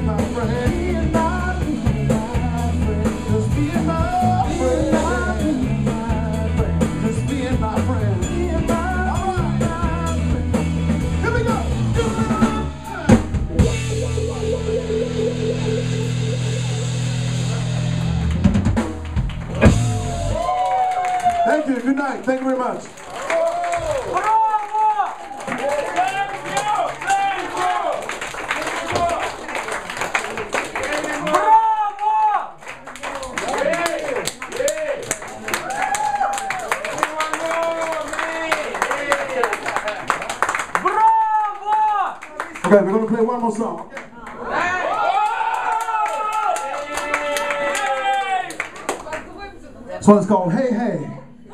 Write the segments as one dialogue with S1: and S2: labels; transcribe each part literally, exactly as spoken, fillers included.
S1: Thank you. Good night. Thank you very much. Okay, we're going to play one more song. This one's called Hey Hey.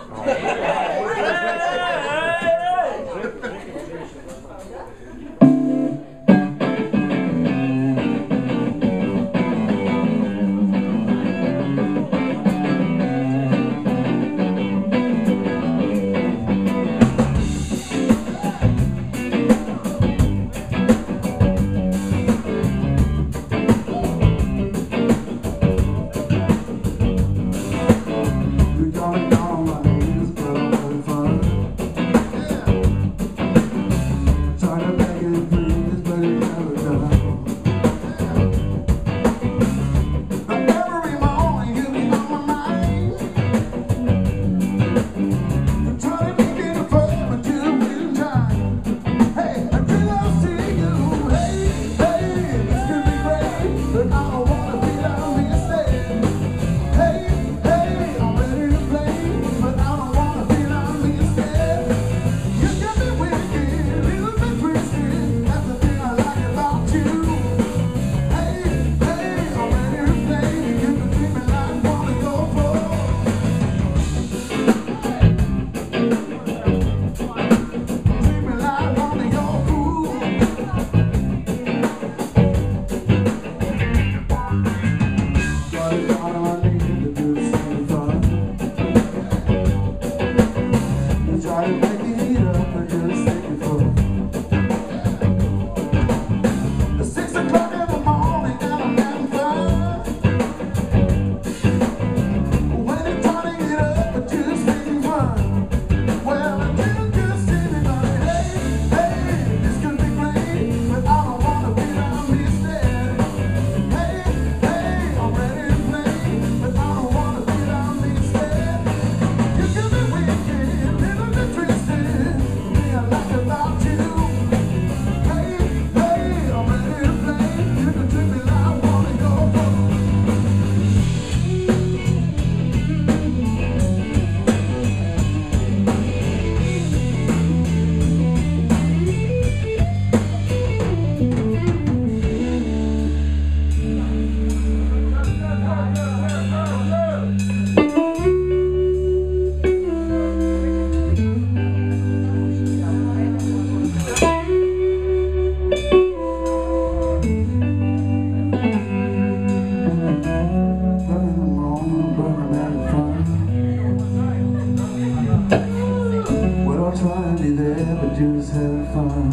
S1: Trying to be there, but just having fun.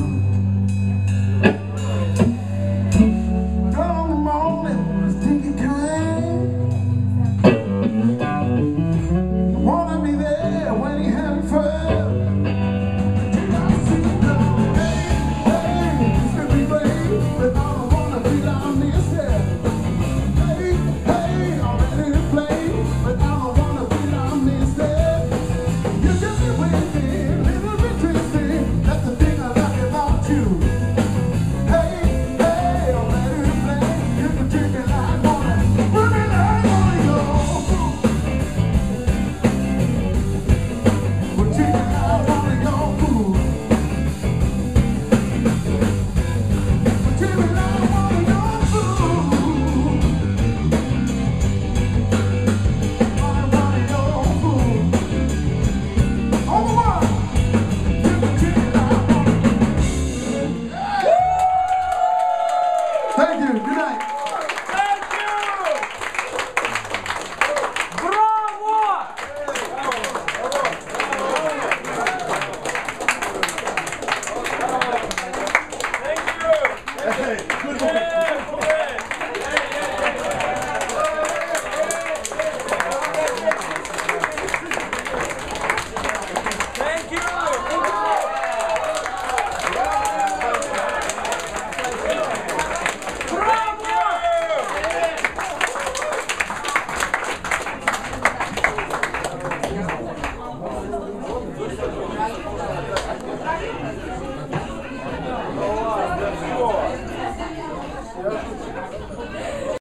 S1: Girl in the morning, think you kind. I wanna be there when you having fun. I see you go, hey, hey, it's gonna be great, but I don't wanna be down this here. Hey, hey, I'm ready to play, but I don't wanna be down this here. You just be waiting. Thank you. Good night.